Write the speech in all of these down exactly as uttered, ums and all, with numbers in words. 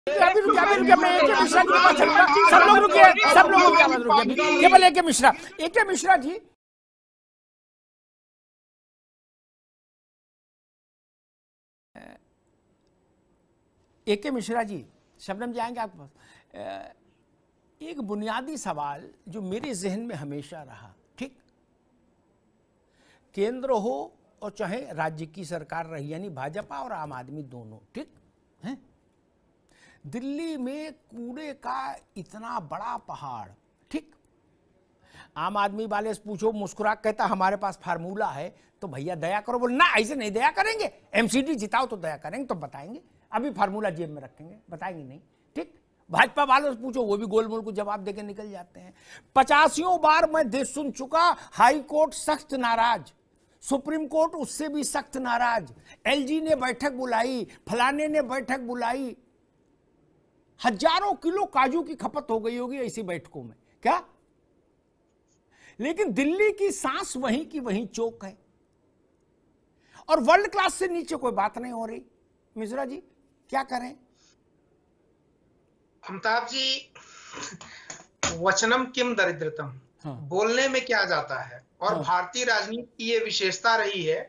अभी रुकिए अभी रुकिए मैं एके मिश्रा के पास चलूंगा। सब लोग रुकिए, सब लोग रुकिए, आवाज रुकिए, केवल एके मिश्रा। एके मिश्रा जी, एके मिश्रा जी, शबनम जी आएंगे आपके पास। एक बुनियादी सवाल जो मेरे जहन में हमेशा रहा, ठीक, केंद्र हो और चाहे राज्य की सरकार रही, यानी भाजपा और आम आदमी दोनों, ठीक है, दिल्ली में कूड़े का इतना बड़ा पहाड़, ठीक, आम आदमी वाले से पूछो, मुस्कुरा कहता हमारे पास फार्मूला है, तो भैया दया करो, बोल ना ऐसे नहीं दया करेंगे, एमसीडी जिताओ तो दया करेंगे, तो बताएंगे, अभी फार्मूला जेब में रखेंगे, बताएंगे नहीं, ठीक। भाजपा वालों से पूछो, वो भी गोलमोल को जवाब देके निकल जाते हैं। पचासियों बार मैं देश सुन चुका, हाई कोर्ट सख्त नाराज, सुप्रीम कोर्ट उससे भी सख्त नाराज, एलजी ने बैठक बुलाई, फलाने ने बैठक बुलाई, हजारों किलो काजू की खपत हो गई होगी ऐसी बैठकों में, क्या? लेकिन दिल्ली की सांस वहीं की वहीं चौक है और वर्ल्ड क्लास से नीचे कोई बात नहीं हो रही। मिश्रा जी क्या करें? अमिताभ जी, वचनम किम दरिद्रतम, हाँ। बोलने में क्या जाता है, और हाँ। भारतीय राजनीति की ये विशेषता रही है।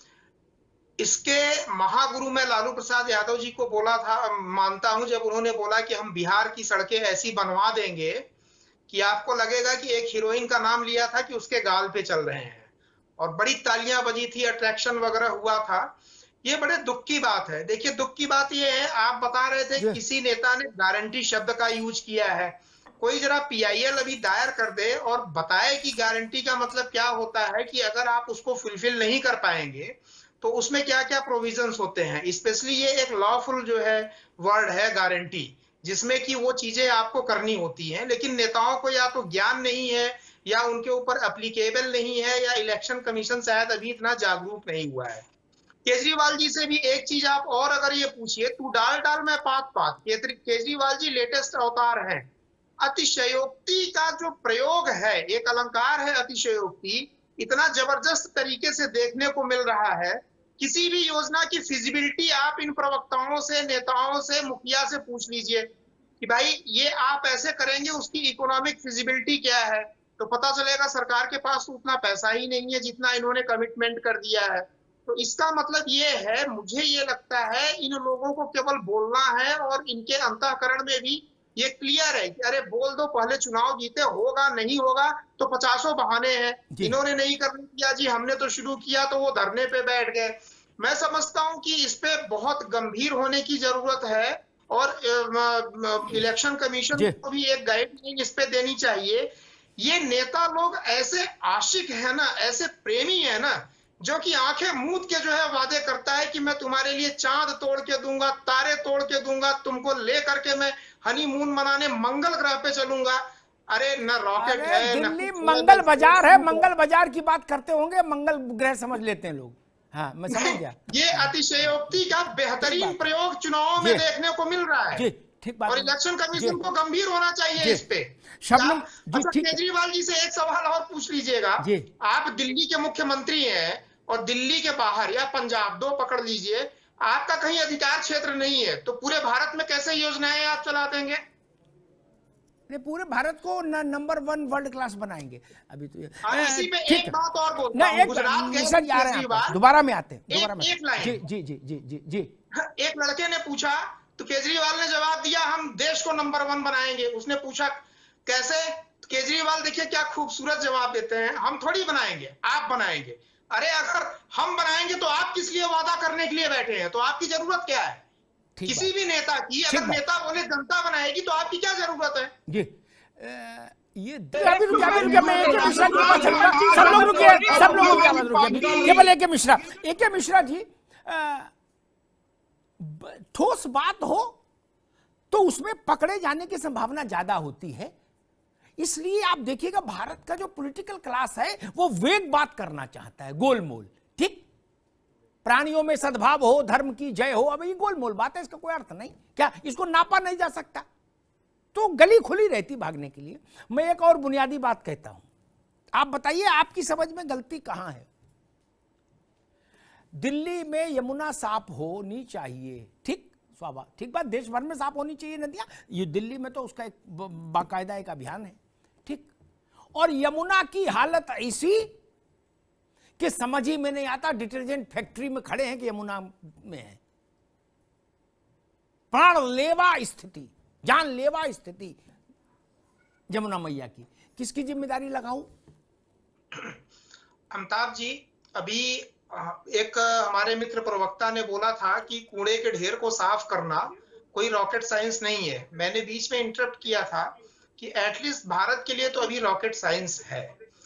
इसके महागुरु में लालू प्रसाद यादव जी को बोला था, मानता हूं, जब उन्होंने बोला कि हम बिहार की सड़कें ऐसी बनवा देंगे कि आपको लगेगा कि एक हीरोइन का नाम लिया था कि उसके गाल पे चल रहे हैं, और बड़ी तालियां बजी थी, अट्रैक्शन वगैरह हुआ था। ये बड़े दुख की बात है। देखिए, दुख की बात ये है, आप बता रहे थे किसी नेता ने गारंटी शब्द का यूज किया है। कोई जरा पीआईएल अभी दायर कर दे और बताए कि गारंटी का मतलब क्या होता है, कि अगर आप उसको फुलफिल नहीं कर पाएंगे तो उसमें क्या क्या प्रोविजंस होते हैं। स्पेशली ये एक लॉफुल जो है वर्ड है गारंटी, जिसमें कि वो चीजें आपको करनी होती हैं, लेकिन नेताओं को या तो ज्ञान नहीं है, या उनके ऊपर एप्लीकेबल नहीं है, या इलेक्शन कमीशन शायद अभी इतना जागरूक नहीं हुआ है। केजरीवाल जी से भी एक चीज आप और अगर ये पूछिए, तू डाल डाल मैं पात पात, केजरीवाल जी लेटेस्ट अवतार हैं। अतिशयोक्ति का जो प्रयोग है, एक अलंकार है अतिशयोक्ति, इतना जबरदस्त तरीके से देखने को मिल रहा है। किसी भी योजना की फिजिबिलिटी आप इन प्रवक्ताओं से, नेताओं से, मुखिया से पूछ लीजिए कि भाई ये आप ऐसे करेंगे, उसकी इकोनॉमिक फिजिबिलिटी क्या है, तो पता चलेगा सरकार के पास तो उतना पैसा ही नहीं है जितना इन्होंने कमिटमेंट कर दिया है। तो इसका मतलब ये है, मुझे ये लगता है इन लोगों को केवल बोलना है, और इनके अंतःकरण में भी ये क्लियर है कि अरे बोल दो, पहले चुनाव जीते, होगा नहीं होगा तो पचासों बहाने हैं, इन्होंने नहीं करने दिया जी, हमने तो शुरू किया तो वो धरने पे बैठ गए। मैं समझता हूं कि इस पे बहुत गंभीर होने की जरूरत है, और इलेक्शन कमीशन को भी एक गाइडलाइन इस पे देनी चाहिए। ये नेता लोग ऐसे आशिक है ना, ऐसे प्रेमी है ना, जो कि आंखें मूंद के जो है वादे करता है कि मैं तुम्हारे लिए चांद तोड़ के दूंगा, तारे तोड़ के दूंगा, तुमको ले करके मैं हनीमून मनाने मंगल ग्रह पे चलूंगा। अरे न रॉकेट है, दिल्ली मंगल बाजार है, मंगल बाजार की बात करते होंगे, मंगल ग्रह समझ लेते हैं लोग। हाँ, मैं समझ गया। ये अतिशयोक्ति का बेहतरीन प्रयोग चुनावों में देखने को मिल रहा है, और इलेक्शन कमीशन को गंभीर होना चाहिए इस पे। अच्छा, केजरीवाल जी से एक सवाल और पूछ लीजिएगा। आप दिल्ली के मुख्यमंत्री हैं, और दिल्ली के बाहर या पंजाब, दो पकड़ लीजिए, आपका कहीं अधिकार क्षेत्र नहीं है, तो पूरे भारत में कैसे योजनाएं आप चला देंगे? पूरे भारत को नंबर वन वर्ल्ड क्लास बनाएंगे। अभी तो इसी पे एक बात और बोलता हूं, गुजरात के दोबारा में आते हैं, दोबारा में एक लाइन। जी जी जी जी जी जी एक लड़के ने पूछा तो केजरीवाल ने जवाब दिया, हम देश को नंबर वन बनाएंगे। उसने पूछा कैसे? केजरीवाल देखिए क्या खूबसूरत जवाब देते हैं, हम थोड़ी बनाएंगे, आप बनाएंगे। अरे अगर हम बनाएंगे तो आप किस लिए वादा करने के लिए बैठे हैं? तो आपकी जरूरत क्या है किसी भी नेता की? अगर नेता बोले जनता बनाएगी तो आपकी क्या जरूरत है? जी ये अभी रुकिए अभी रुकिए मैं एके मिश्रा के पास चलूंगा। सब लोग रुकिए, सब लोग रुकिए, आवाज रुकिए, केवल एके मिश्रा। एके मिश्रा जी, ठोस बात हो तो उसमें पकड़े जाने की संभावना ज्यादा होती है, इसलिए आप देखिएगा भारत का जो पॉलिटिकल क्लास है वो वेग बात करना चाहता है, गोलमोल, ठीक, प्राणियों में सद्भाव हो, धर्म की जय हो, अब ये गोलमोल बात है, इसका कोई अर्थ नहीं, क्या इसको नापा नहीं जा सकता? तो गली खुली रहती भागने के लिए। मैं एक और बुनियादी बात कहता हूं, आप बताइए आपकी समझ में गलती कहां है? दिल्ली में यमुना साफ होनी चाहिए, ठीक, स्वाभाविक, ठीक बात, देश भर में साफ होनी चाहिए नदियां। ये दिल्ली में तो उसका एक बाकायदा एक अभियान है, ठीक। और यमुना की हालत ऐसी कि समझ ही में नहीं आता, डिटर्जेंट फैक्ट्री में खड़े हैं कि यमुना में है। प्राणलेवा स्थिति, जानलेवा स्थिति यमुना मैया की, किसकी जिम्मेदारी लगाऊं? अमिताभ जी, अभी एक हमारे मित्र प्रवक्ता ने बोला था कि कूड़े के ढेर को साफ करना कोई रॉकेट साइंस नहीं है। मैंने बीच में इंटरप्ट किया था कि एटलीस्ट भारत के लिए तो अभी रॉकेट साइंस है।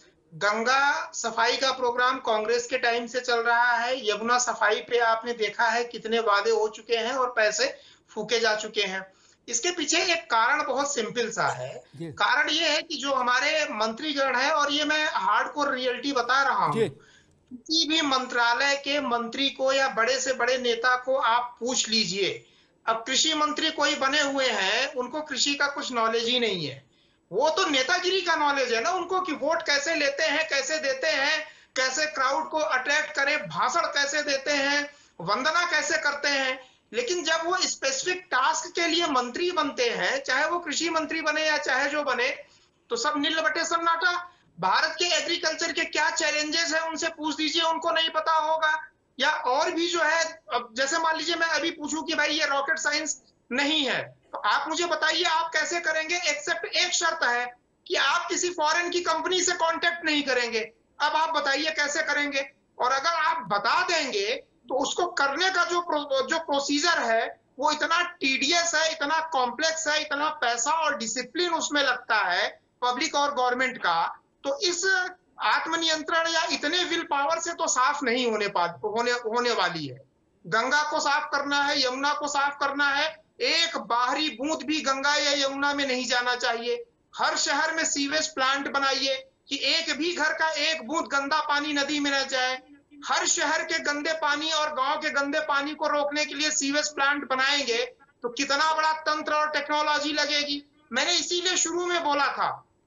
गंगा सफाई का प्रोग्राम कांग्रेस के टाइम से चल रहा है। यमुना सफाई पे आपने देखा है कितने वादे हो चुके हैं और पैसे फूके जा चुके हैं। इसके पीछे एक कारण बहुत सिंपल सा है। कारण ये है कि जो हमारे मंत्रीगण है, और ये मैं हार्डकोर रियलिटी बता रहा हूँ, किसी भी मंत्रालय के मंत्री को या बड़े से बड़े नेता को आप पूछ लीजिए, अब कृषि मंत्री कोई बने हुए हैं, उनको कृषि का कुछ नॉलेज ही नहीं है। वो तो नेतागिरी का नॉलेज है ना उनको, कि वोट कैसे लेते हैं, कैसे देते हैं, कैसे क्राउड को अट्रैक्ट करें, भाषण कैसे देते हैं, वंदना कैसे करते हैं। लेकिन जब वो स्पेसिफिक टास्क के लिए मंत्री बनते हैं, चाहे वो कृषि मंत्री बने या चाहे जो बने, तो सब नील बटे सन्नाटा। भारत के एग्रीकल्चर के क्या चैलेंजेस हैं उनसे पूछ दीजिए, उनको नहीं पता होगा। या और भी जो है, अब जैसे मान लीजिए मैं अभी पूछूं कि भाई ये रॉकेट साइंस नहीं है, तो आप मुझे बताइए आप कैसे करेंगे। एक्सेप्ट एक शर्त है कि आप किसी फॉरेन की कंपनी से कांटेक्ट नहीं करेंगे। अब आप बताइए कैसे करेंगे। और अगर आप बता देंगे तो उसको करने का जो प्रो, जो प्रोसीजर है वो इतना टीडियस है, इतना कॉम्प्लेक्स है, इतना पैसा और डिसिप्लिन उसमें लगता है पब्लिक और गवर्नमेंट का। तो इस आत्मनियंत्रण या इतने विल पावर से तो साफ नहीं होने पा होने होने वाली है। गंगा को साफ करना है, यमुना को साफ करना है, एक बाहरी बूंद भी गंगा या यमुना में नहीं जाना चाहिए। हर शहर में सीवेज प्लांट बनाइए कि एक भी घर का एक बूंद गंदा पानी नदी में न जाए। हर शहर के गंदे पानी और गांव के गंदे पानी को रोकने के लिए सीवेज प्लांट बनाएंगे तो कितना बड़ा तंत्र और टेक्नोलॉजी लगेगी। मैंने इसीलिए शुरू में बोला था,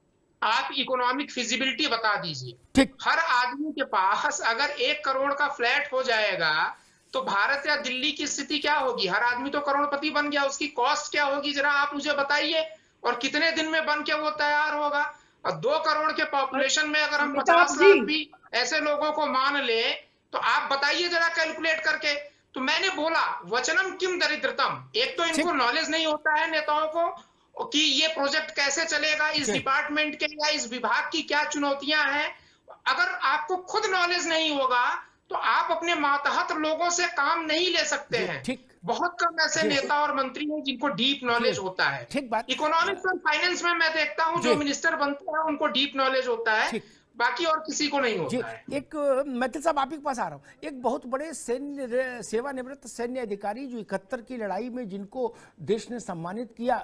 आप इकोनॉमिक फिजिबिलिटी बता दीजिए। हर आदमी के पास अगर एक करोड़ का फ्लैट हो जाएगा तो भारत या दिल्ली की स्थिति क्या होगी? हर आदमी तो करोड़पति बन गया, उसकी कॉस्ट क्या होगी जरा आप मुझे बताइए। और कितने दिन में बन के वो तैयार होगा? और दो करोड़ के पॉपुलेशन में अगर हम पचास लाख भी ऐसे लोगों को मान ले तो आप बताइए जरा कैलकुलेट करके। तो मैंने बोला वचनम किम दरिद्रतम। एक तो इनको नॉलेज नहीं होता है नेताओं को कि ये प्रोजेक्ट कैसे चलेगा, इस डिपार्टमेंट के या इस विभाग की क्या चुनौतियां हैं। अगर आपको खुद नॉलेज नहीं होगा तो आप अपने मातहत लोगों से काम नहीं ले सकते हैं। ठीक, बहुत कम ऐसे नेता और मंत्री हैं जिनको डीप नॉलेज होता है। ठीक बात। इकोनॉमिक्स और फाइनेंस में मैं देखता हूं जो मिनिस्टर बनते हैं उनको डीप नॉलेज होता है, बाकी और किसी को नहीं होता है। एक मैथिल साहब आप ही के पास आ रहा हूँ। एक बहुत बड़े सैन्य सेवानिवृत्त सैन्य अधिकारी जो इकहत्तर की लड़ाई में जिनको देश ने सम्मानित किया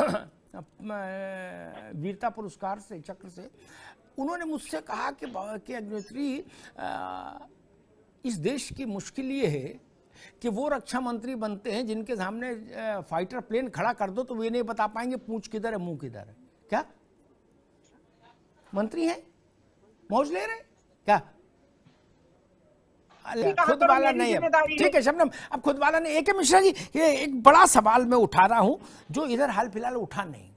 वीरता पुरस्कार से, चक्र से, उन्होंने मुझसे कहा कि कि अग्निहोत्री, इस देश की मुश्किल ये है कि वो रक्षा मंत्री बनते हैं जिनके सामने फाइटर प्लेन खड़ा कर दो तो वे नहीं बता पाएंगे पूंछ किधर है मुंह किधर है। क्या मंत्री हैं, मौज ले रहे क्या? खुद वाला नहीं है, ठीक है शबनम। अब खुद वाला नहीं। ए के मिश्रा जी, ये एक बड़ा सवाल मैं उठा रहा हूं जो इधर हाल फिलहाल उठा नहीं।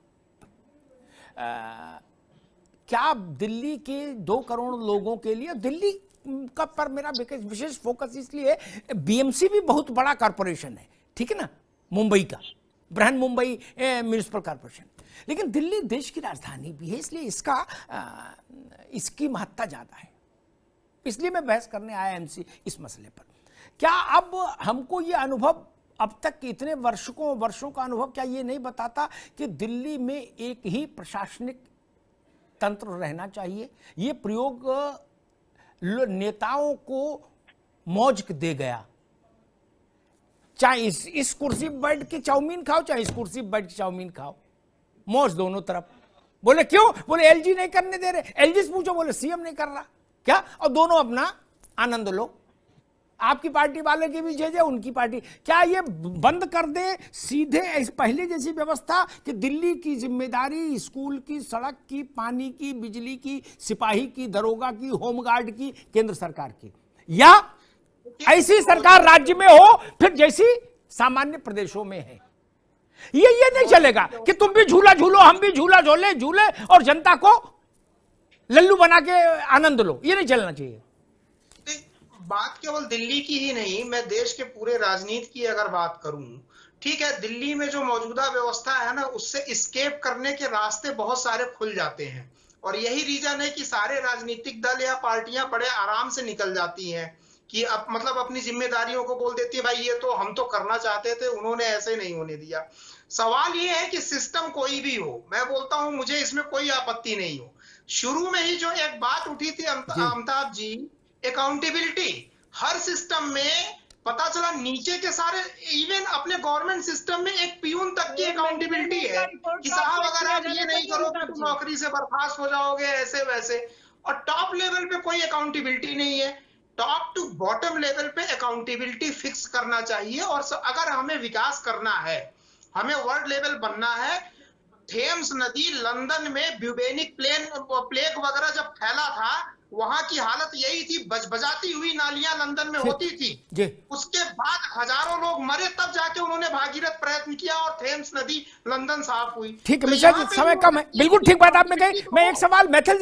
आ, क्या दिल्ली के दो करोड़ लोगों के लिए, दिल्ली का पर मेरा विशेष फोकस इसलिए, बीएमसी भी बहुत बड़ा कॉरपोरेशन है, ठीक है ना, मुंबई का, बृहन मुंबई म्यूनिसिपल कॉरपोरेशन, लेकिन दिल्ली देश की राजधानी भी है, इसलिए इसका आ, इसकी महत्ता ज्यादा है। इसलिए मैं बहस करने आया एमसी इस मसले पर। क्या अब हमको ये अनुभव, अब तक के इतने वर्षों वर्षों का अनुभव क्या ये नहीं बताता कि दिल्ली में एक ही प्रशासनिक तंत्र रहना चाहिए? ये प्रयोग नेताओं को मौज दे गया। चाहे इस इस कुर्सी पर बैठ के चाउमीन खाओ, चाहे इस कुर्सी पर बैठ के चाउमीन खाओ, मौज दोनों तरफ। बोले क्यों? बोले एलजी नहीं करने दे रहे। एलजी से पूछो, बोले सीएम नहीं कर रहा। क्या? और दोनों अपना आनंद लो। आपकी पार्टी वाले की भी जय जय, उनकी पार्टी। क्या ये बंद कर दे सीधे पहले जैसी व्यवस्था कि दिल्ली की जिम्मेदारी स्कूल की, सड़क की, पानी की, बिजली की, सिपाही की, दरोगा की, होमगार्ड की केंद्र सरकार की, या ऐसी सरकार राज्य में हो फिर जैसी सामान्य प्रदेशों में है। ये ये नहीं चलेगा कि तुम भी झूला झूलो, हम भी झूला झूले झूले और जनता को लल्लू बना के आनंद लो, ये नहीं चलना चाहिए। बात केवल दिल्ली की ही नहीं, मैं देश के पूरे राजनीति की अगर बात करूं, ठीक है, दिल्ली में जो मौजूदा व्यवस्था है ना, उससे एस्केप करने के रास्ते बहुत सारे खुल जाते हैं, और यही रीजन है कि सारे राजनीतिक दल या पार्टियां बड़े आराम से निकल जाती हैं कि अब मतलब अपनी जिम्मेदारियों को बोल देती है, भाई ये तो हम तो करना चाहते थे, उन्होंने ऐसे नहीं होने दिया। सवाल ये है कि सिस्टम कोई भी हो, मैं बोलता हूं मुझे इसमें कोई आपत्ति नहीं हो। शुरू में ही जो एक बात उठी थी अमिताभ जी, अकाउंटेबिलिटी, हर सिस्टम में पता चला नीचे के सारे, इवन अपने गवर्नमेंट सिस्टम में एक पियून तक की अकाउंटेबिलिटी है कि साहब अगर आप ये नहीं करोगे तो नौकरी से बर्खास्त हो जाओगे, ऐसे वैसे। और टॉप लेवल पे कोई अकाउंटेबिलिटी नहीं है। टॉप टू बॉटम लेवल पे अकाउंटेबिलिटी फिक्स करना चाहिए। और अगर हमें विकास करना है, हमें वर्ल्ड लेवल बनना है, थेम्स नदी, लंदन में ब्यूबेनिक प्लेन प्लेग वगैरह जब फैला था, वहां की हालत यही थी, बज बजाती हुई नालियां लंदन में होती थी। उसके बाद हजारों लोग मरे, तब जाके उन्होंने भागीरथ प्रयत्न किया और थेम्स नदी लंदन साफ हुई। ठीक है मिश्रा जी, समय कम है, बिल्कुल ठीक बात आपने कही। मैं एक सवाल मैथिल